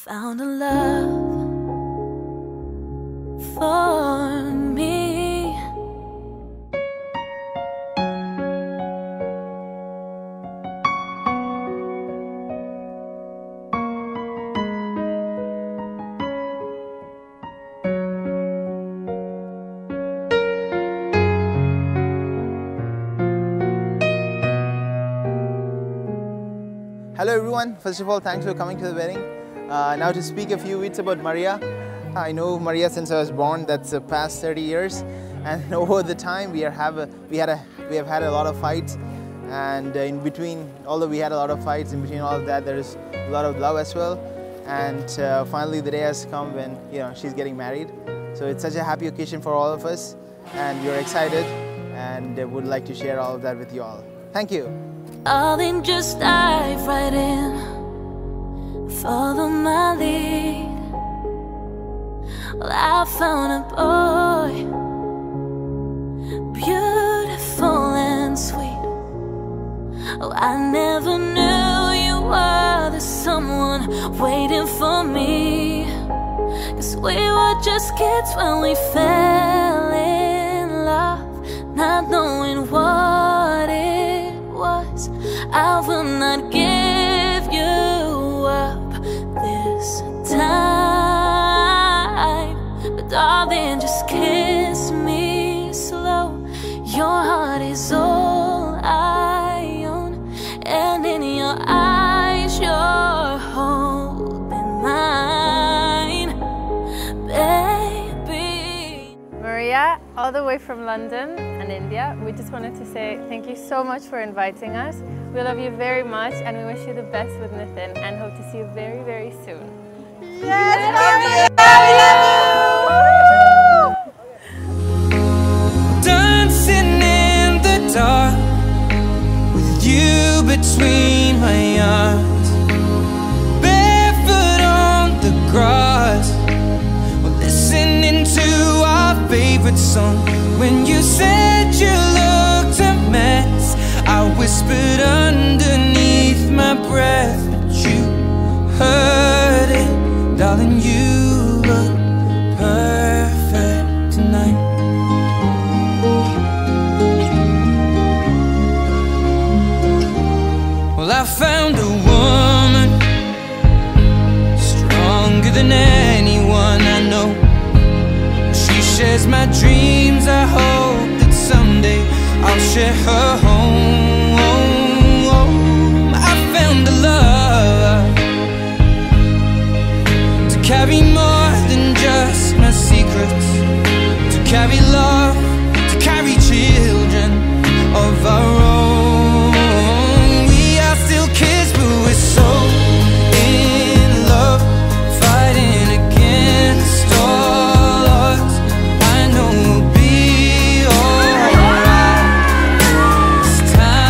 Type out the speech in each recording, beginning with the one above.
found a love for me. Hello everyone, first of all thanks for coming to the wedding. Now to speak a few words about Maria. I know Maria since I was born, that's the past 30 years, and over the time we have had a lot of fights, and in between, although we had a lot of fights, in between all of that there is a lot of love as well, and finally the day has come when she's getting married. So it's such a happy occasion for all of us, and we're excited and would like to share all of that with you all. Thank you. Darling, just dive right in, follow my lead. Well, I found a boy, beautiful and sweet. Oh, I never knew you were the someone waiting for me. 'Cause we were just kids when we fell in love, not knowing what it was. I will not give you up this time, but darling, just kiss me slow. Your heart is all I own, and in your eyes you're holding mine, baby. Maria, all the way from London and India, we just wanted to say thank you so much for inviting us. We love you very much, and we wish you the best with Nathan and hope to see you very, very soon. Yes, dancing in the dark with you between my arms, barefoot on the grass, we're listening to our favorite song. When you said you looked a mess, I whispered underneath my breath, but you heard it. Darling, you look perfect tonight. Well, I found a woman stronger than anyone I know. She shares my dreams. I hope that someday I'll share her home. I found a love to carry more than just my secrets, to carry love, to carry children of our own. We are still kids, but we're so in love, fighting against all odds. I know we'll be alright this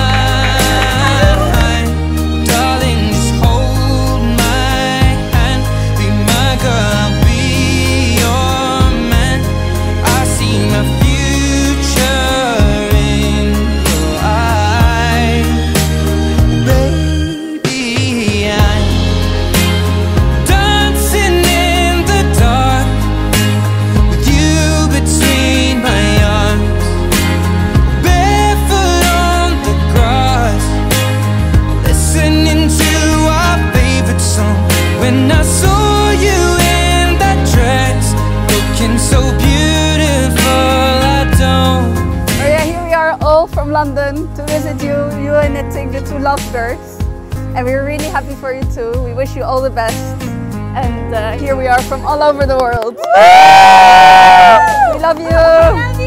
time. Darling, just hold my hand, be my girl, I'll be your man. I see my future in your eyes, baby. I'm dancing in the dark with you between my arms, barefoot on the grass, listening to our favorite song. When I saw you in that dress, looking so beautiful, I don't. Maria, here we are all from London to visit you and Nathan, the two lovebirds. And we're really happy for you too. We wish you all the best. And here we are from all over the world. We love you.